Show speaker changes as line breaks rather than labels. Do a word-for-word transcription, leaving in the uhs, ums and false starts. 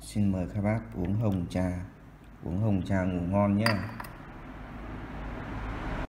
Xin mời các bác uống hồng trà, uống hồng trà ngủ ngon nhé.